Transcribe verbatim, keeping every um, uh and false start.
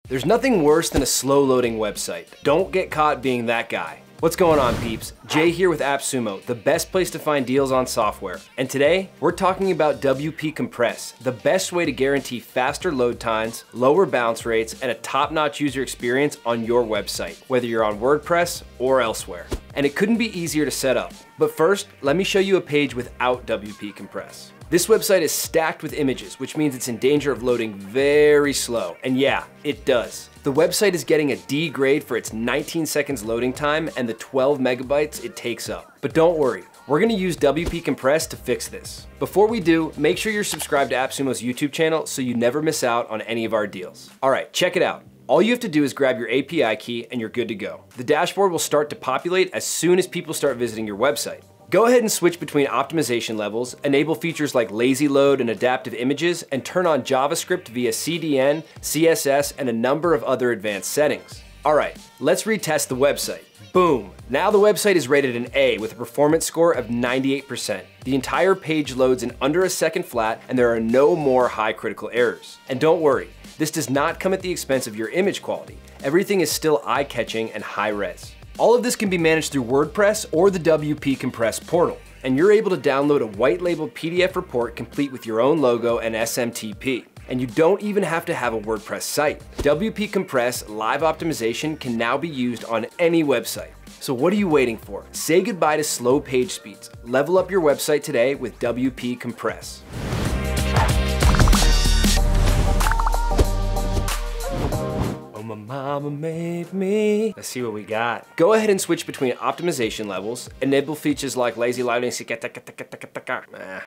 There's nothing worse than a slow loading website. Don't get caught being that guy. What's going on, peeps? Jay here with AppSumo, the best place to find deals on software. And today, we're talking about W P Compress, the best way to guarantee faster load times, lower bounce rates, and a top-notch user experience on your website, whether you're on WordPress or elsewhere. And it couldn't be easier to set up. But first, let me show you a page without W P Compress. This website is stacked with images, which means it's in danger of loading very slow. And yeah, it does. The website is getting a D grade for its nineteen seconds loading time and the twelve megabytes it takes up. But don't worry, we're gonna use W P Compress to fix this. Before we do, make sure you're subscribed to AppSumo's YouTube channel so you never miss out on any of our deals. All right, check it out. All you have to do is grab your A P I key and you're good to go. The dashboard will start to populate as soon as people start visiting your website. Go ahead and switch between optimization levels, enable features like lazy load and adaptive images, and turn on JavaScript via C D N, C S S, and a number of other advanced settings. All right, let's retest the website. Boom, now the website is rated an A with a performance score of ninety-eight percent. The entire page loads in under a second flat and there are no more high critical errors. And don't worry, this does not come at the expense of your image quality. Everything is still eye-catching and high-res. All of this can be managed through WordPress or the W P Compress portal, and you're able to download a white labeled P D F report complete with your own logo and S M T P. And you don't even have to have a WordPress site. W P Compress live optimization can now be used on any website. So what are you waiting for? Say goodbye to slow page speeds. Level up your website today with W P Compress. My mama made me. Let's see what we got. Go ahead and switch between optimization levels, enable features like lazy loading. Ah,